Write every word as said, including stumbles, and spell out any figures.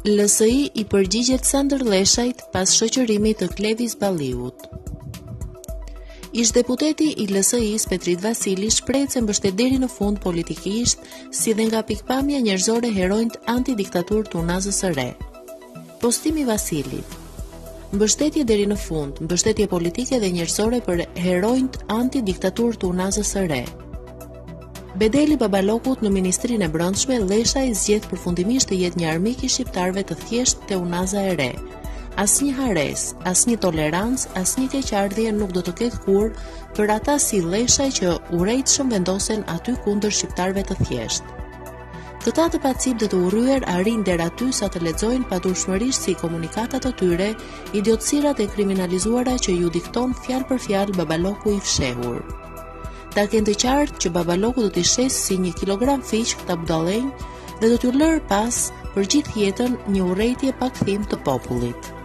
L S I i përgjigjet Sandër Leshajt pas shoqërimit të Klevis Balliut. Ish deputeti i L S I-s Petrit Vasili shpreh se mbështet deri në fund politikisht, si dhe nga pikpamja njerëzore heronjt antidiktatur të Unazës së Re. Postimi Vasilit. Mbështetje deri në fund, mbështetje politike dhe njerëzore për heronjt antidiktatur të Unazës së Re. Bedeli Babalokut në Ministrinë e Brendshme, Leshaj zgjedh përfundimisht të jetë një armik i shqiptarëve të thjesht te Unaza e Re. Asnjë hares, asnjë tolerancë, asnjë keqardhje nuk do të ketë kur për ata si Leshaj që urrejtshëm vendosen aty kundër shqiptarëve të thjesht. Këta të pacip dhe të urryer arrin deri aty sa të lexojnë padushmërisht si komunikatat e tyre, idiotësirat e kriminalizuara që ju dikton fjalë për fjalë Babaloku i fshehur. Ta kenë të qartë që Babaloku do t'i shes si një kilogram fiq këta budallënj dhe do t'u lërë pas për gjithë jetën një urrejtje pa kthim të popullit.